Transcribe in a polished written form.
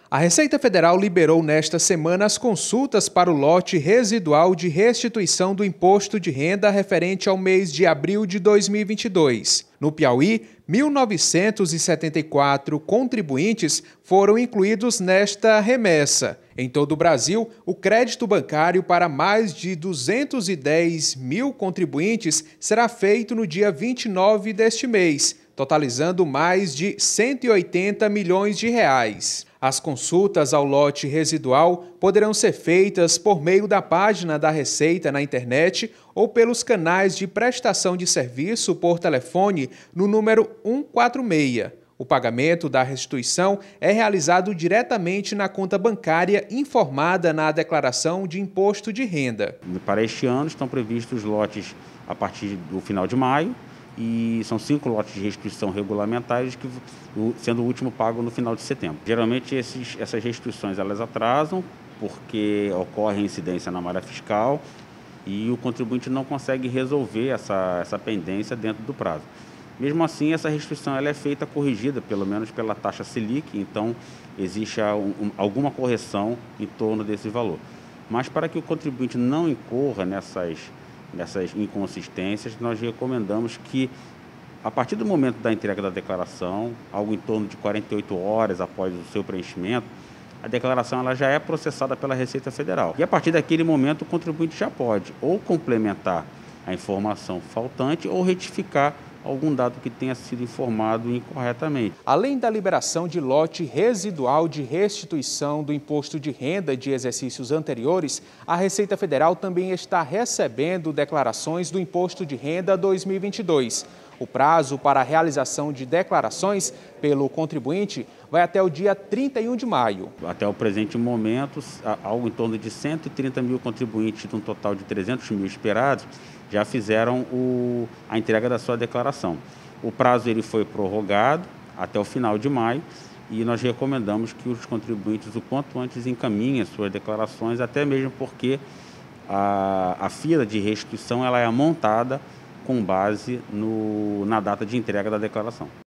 A Receita Federal liberou nesta semana as consultas para o lote residual de restituição do imposto de renda referente ao mês de abril de 2022. No Piauí, 1.974 contribuintes foram incluídos nesta remessa. Em todo o Brasil, o crédito bancário para mais de 210 mil contribuintes será feito no dia 29 deste mês, totalizando mais de 180 milhões de reais. As consultas ao lote residual poderão ser feitas por meio da página da Receita na internet ou pelos canais de prestação de serviço por telefone no número 146. O pagamento da restituição é realizado diretamente na conta bancária informada na declaração de imposto de renda. Para este ano estão previstos lotes a partir do final de maio, e são 5 lotes de restituição regulamentares, sendo o último pago no final de setembro. Geralmente essas restituições elas atrasam porque ocorre incidência na malha fiscal e o contribuinte não consegue resolver essa pendência dentro do prazo. Mesmo assim, essa restituição ela é feita corrigida, pelo menos pela taxa Selic, então existe alguma correção em torno desse valor. Mas para que o contribuinte não incorra nessas inconsistências, nós recomendamos que, a partir do momento da entrega da declaração, algo em torno de 48 horas após o seu preenchimento, a declaração ela já é processada pela Receita Federal. E a partir daquele momento, o contribuinte já pode ou complementar a informação faltante ou retificar algum dado que tenha sido informado incorretamente. Além da liberação de lote residual de restituição do imposto de renda de exercícios anteriores, a Receita Federal também está recebendo declarações do Imposto de Renda 2022. O prazo para a realização de declarações pelo contribuinte vai até o dia 31 de maio. Até o presente momento, algo em torno de 130 mil contribuintes, de um total de 300 mil esperados, já fizeram a entrega da sua declaração. O prazo ele foi prorrogado até o final de maio e nós recomendamos que os contribuintes o quanto antes encaminhem as suas declarações, até mesmo porque a fila de restituição ela é montada com base na data de entrega da declaração.